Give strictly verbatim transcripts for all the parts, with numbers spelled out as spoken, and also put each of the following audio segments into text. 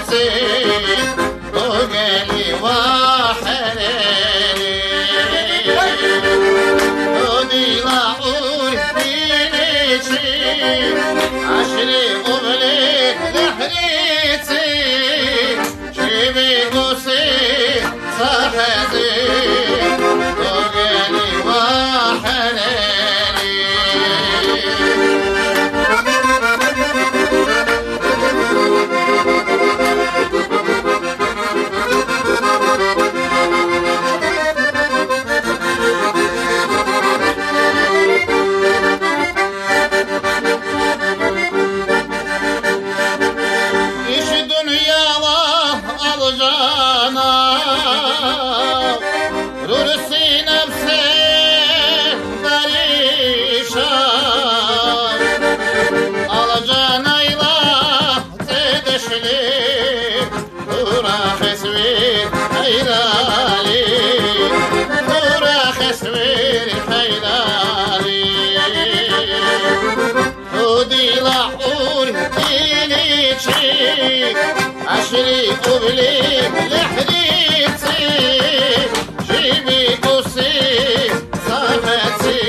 عشري قبلي لحريتي جيبي قصي صافتي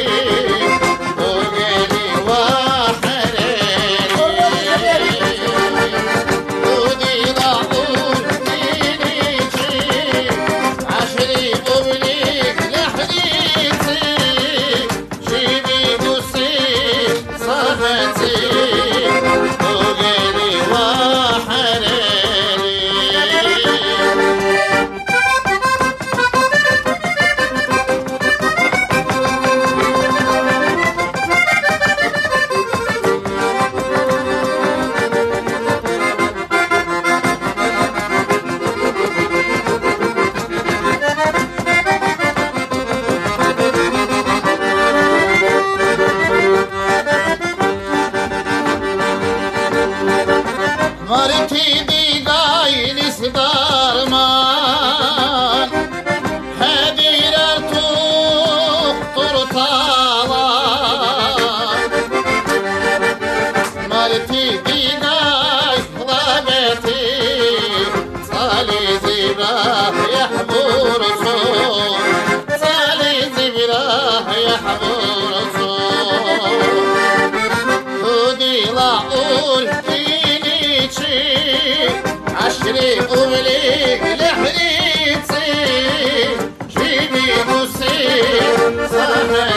وقالي وحريري ودي ضعون دينيتي عشري قبلي لحريتي جيبي قصي صافتي وقالي وحريري مرتي بقاي نسدار مان هدير ارتوخ طرطالا مرتي بقاي ضابتي صالي زبراه يحبور صور صالي زبراه يحبور صور خدي لعور عشري قبلي لحريتي جيبي قصي صاحب